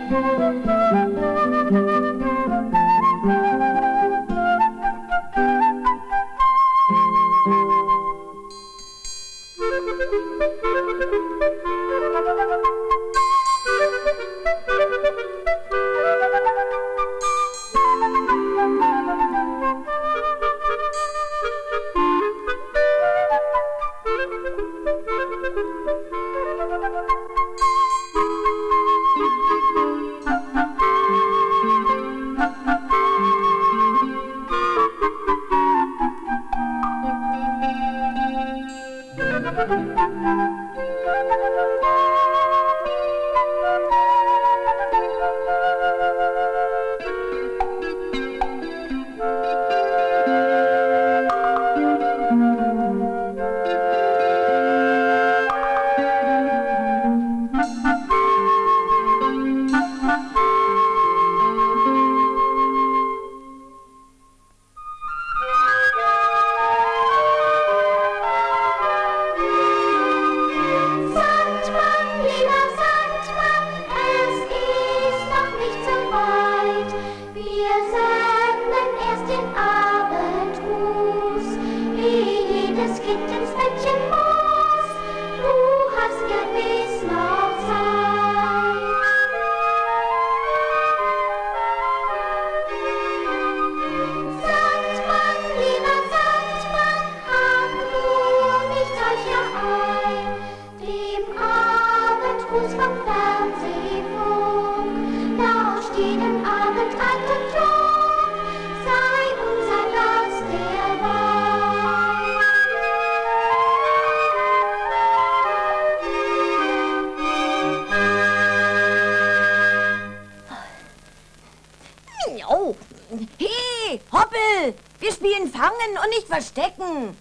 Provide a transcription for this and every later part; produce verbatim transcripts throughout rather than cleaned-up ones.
Und nicht verstecken.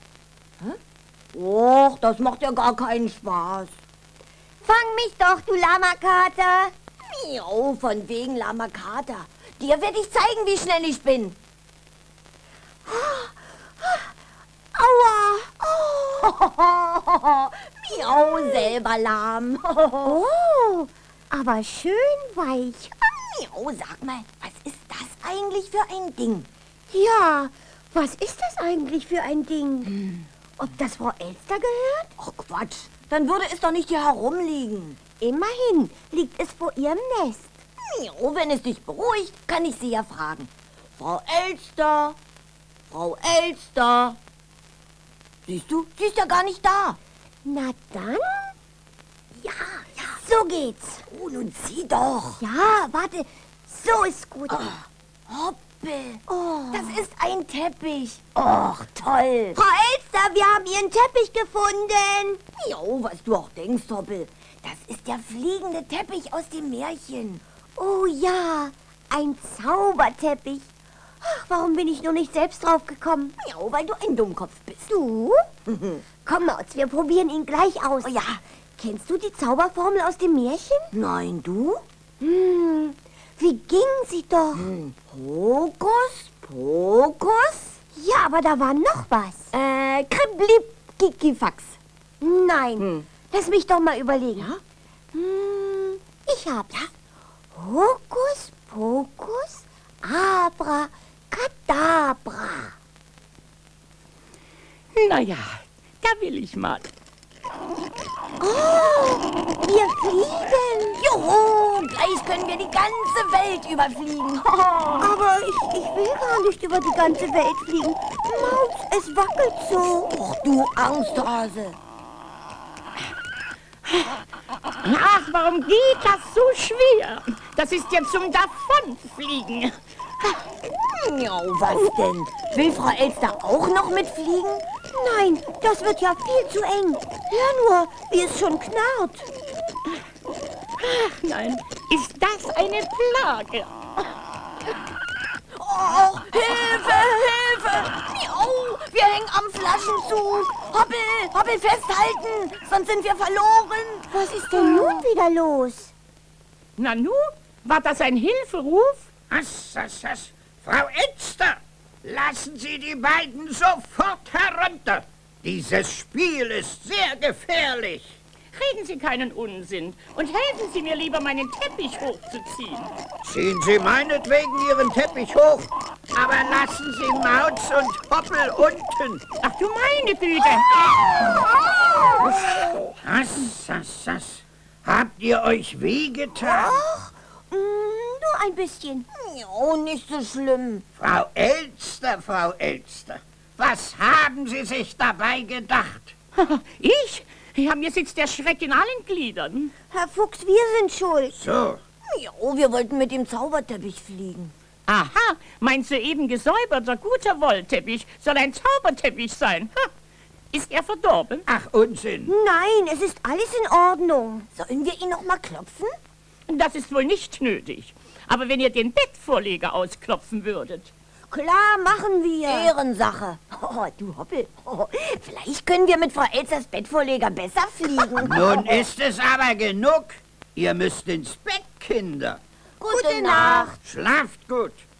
Hä? Och, das macht ja gar keinen Spaß. Fang mich doch, du Lamakater. Miau, von wegen Lamakater. Dir werde ich zeigen, wie schnell ich bin. Aua. Oh. Miau, selber lahm. Oh, aber schön weich. Miau, sag mal, was ist das eigentlich für ein Ding? Ja, was ist das eigentlich für ein Ding? Hm. Ob das Frau Elster gehört? Ach Quatsch, dann würde es doch nicht hier herumliegen. Immerhin liegt es vor ihrem Nest. Jo, wenn es dich beruhigt, kann ich sie ja fragen. Frau Elster, Frau Elster. Siehst du, sie ist ja gar nicht da. Na dann? Ja, ja. So geht's. Oh, nun sieh doch. Ja, warte, so ist gut. Oh, hopp. Oh. Das ist ein Teppich. Och, toll. Frau Elster, wir haben Ihren Teppich gefunden. Jo, was du auch denkst, Hoppel. Das ist der fliegende Teppich aus dem Märchen. Oh ja, ein Zauberteppich. Ach, warum bin ich nur nicht selbst drauf gekommen? Ja, weil du ein Dummkopf bist. Du? Komm, Mauz, wir probieren ihn gleich aus. Oh ja. Kennst du die Zauberformel aus dem Märchen? Nein, du? Hm, wie ging sie doch? Hm. Hokus, Pokus? Ja, aber da war noch was. Äh, Kriblib, Kikifax. Nein, hm. lass mich doch mal überlegen. Ja? Hm, ich hab's. Ja? Hokus, Pokus, Abra, Kadabra. Naja, da will ich mal. Oh, wir fliegen. Juhu, gleich können wir die ganze Welt überfliegen. Aber ich, ich will gar nicht über die ganze Welt fliegen. Maus, es wackelt so. Och, du Angsthase. Ach, warum geht das so schwer? Das ist ja zum Davonfliegen. Ja, was denn? Will Frau Elster auch noch mitfliegen? Nein, das wird ja viel zu eng. Hör nur, wie es schon knarrt. Ach nein, ist das eine Plage? Oh, Hilfe, Hilfe! Miau, wir hängen am Flaschenzug. Hoppel, Hoppel, festhalten, sonst sind wir verloren. Was ist denn nun wieder los? Nanu, war das ein Hilferuf? Was, was, was? Frau Elster, lassen Sie die beiden sofort herunter. Dieses Spiel ist sehr gefährlich. Reden Sie keinen Unsinn und helfen Sie mir lieber, meinen Teppich hochzuziehen. Ziehen Sie meinetwegen Ihren Teppich hoch, aber lassen Sie Mauz und Hoppel unten. Ach du meine Güte! Was, was, was? Habt ihr euch wehgetan? Ach, mh, nur ein bisschen. Oh, nicht so schlimm. Frau Elster, Frau Elster, was haben Sie sich dabei gedacht? Ich? Ja, mir sitzt der Schreck in allen Gliedern. Herr Fuchs, wir sind schuld. So, Ja, oh, wir wollten mit dem Zauberteppich fliegen. Aha, mein soeben gesäuberter, guter Wollteppich soll ein Zauberteppich sein. Ha. Ist er verdorben? ach Unsinn. Nein, es ist alles in Ordnung. Sollen wir ihn noch mal klopfen? Das ist wohl nicht nötig. Aber wenn ihr den Bettvorleger ausklopfen würdet. Klar, machen wir. Ehrensache. Oh, du Hoppel. Oh, vielleicht können wir mit Frau Elsters Bettvorleger besser fliegen. Nun ist es aber genug. Ihr müsst ins Bett, Kinder. Gute Nacht. Schlaft gut.